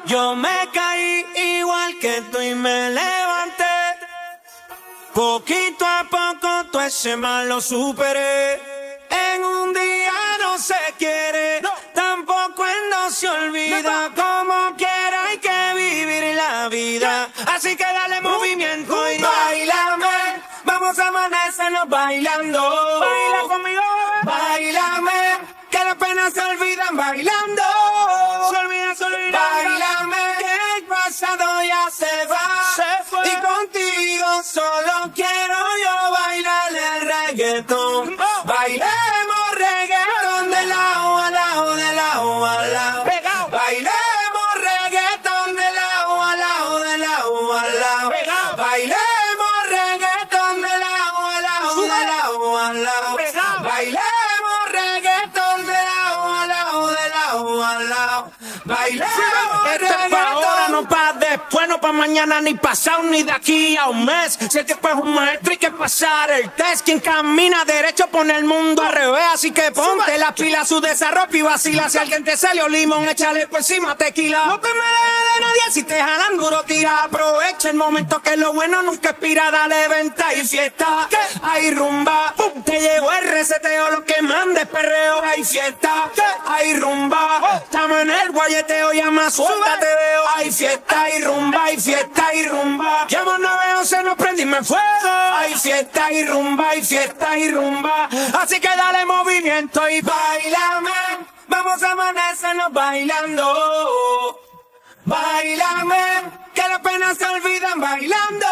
Yo me caí igual que tú y me levanté. Poquito a poco todo ese mal lo superé. En un día no se quiere, tampoco él no se olvida. Como quiera hay que vivir la vida. Así que dale movimiento y bailame. Vamos a amanecernos bailando. Baila conmigo, bailame. Que las penas se olvidan bailando. Se olvidan. Bailame, que el pasado ya se va. Y contigo solo quiero yo bailar el reggaetón. Bailemos reggaetón de lado a lado, de lado a lado. Bailemos reggaetón de lado a lado, de lado a lado. Bailemos reggaetón de lado a lado, de lado a lado. Bailemos reggaetón de lado a lado, de lado a lado. Bailemos ahora, no pa' después, no pa' mañana, ni pasado, ni de aquí a un mes. Si el tiempo es un maestro, hay que pasar el test. Quien camina derecho pone el mundo al revés. Así que ponte las pilas, su desarrollo y vacila. Si alguien te salió limón, échale por encima tequila. No te me dejes de nadie si te jalan duro, tira. Aprovecha el momento que lo bueno nunca expira. Dale venta y fiesta, hay rumba. Te llegó el reseteo, lo que mandes perreo. Hay fiesta, hay rumba. Estamos en el guayeteo, llama, suelta, te veo. Hay fiesta y rumba, hay fiesta y rumba. Llamo 911, nos prendimos fuego. Hay fiesta y rumba, hay fiesta y rumba. Así que dale movimiento y bailame. Vamos a amanecernos bailando. Bailame, que las penas se olvidan bailando.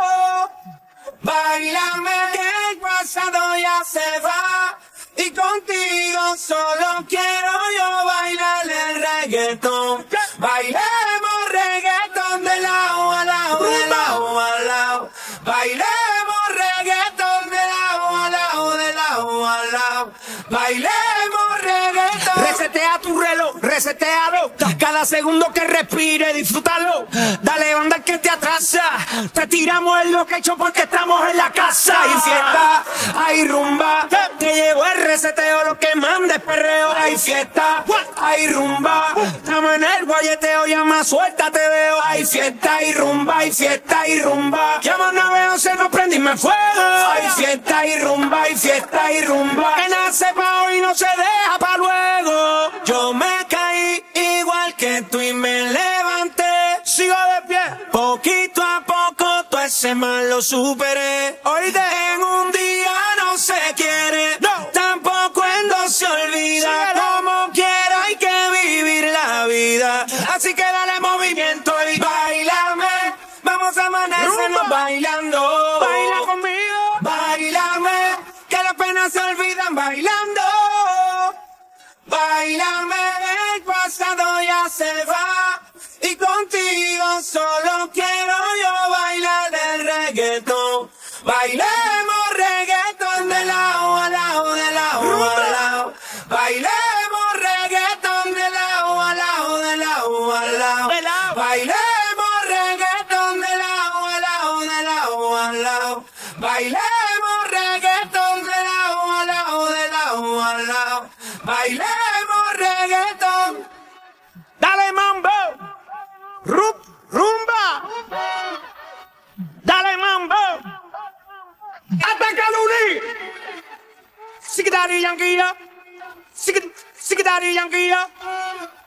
Bailame, que el pasado ya se va. Y contigo solo quiero yo bailar el reggaetón. Bailemos reggaetón de lado a lado, de lado a lado. Bailemos reggaetón de lado a lado, de lado a lado. Bailemos reggaetón. Resetea tu reloj, resetealo. Cada segundo que respire, disfrútalo. Dale banda que te atrasa. Te tiramos en lo que he hecho porque estamos en la casa. Hay fiesta, hay rumba. Te llevo el reseteo, lo que mandes perreo. Hay fiesta, hay rumba. Estamos en el guayeteo, llama, suelta, te veo. Hay fiesta y rumba, hay fiesta y rumba. Llama 911, nos prendimos fuego. Hay fiesta y rumba, hay fiesta y rumba. Que nace pa' hoy no se deja pa' luego. Yo me caí igual que tú y me levanté. Sigo de pie, poquito a poco todo ese mal lo superé. Hoy en un día no se quiere, tampoco él no se olvida. Como quiera hay que vivir la vida. Así que dale movimiento y bailame. Vamos a amanecernos bailando. Baila conmigo, bailame, que las penas se olvidan bailando. Bailame, el pasado ya se va. Y contigo solo quiero yo bailar el reggaetón. Bailemos reggaetón de lado a lado, de lado a lado. Bailemos reggaetón de lado a lado, de lado a lado. Bailemos reggaetón de lado a lado, de lado a lado. Bailemos reggaetón de lado a lado, de lado a lado. Bailemos reggaetón. Dale mambo. Rumba. Dale mambo. Ataca Luni. Sigue daddy Yankee. Sigue daddy Yankee.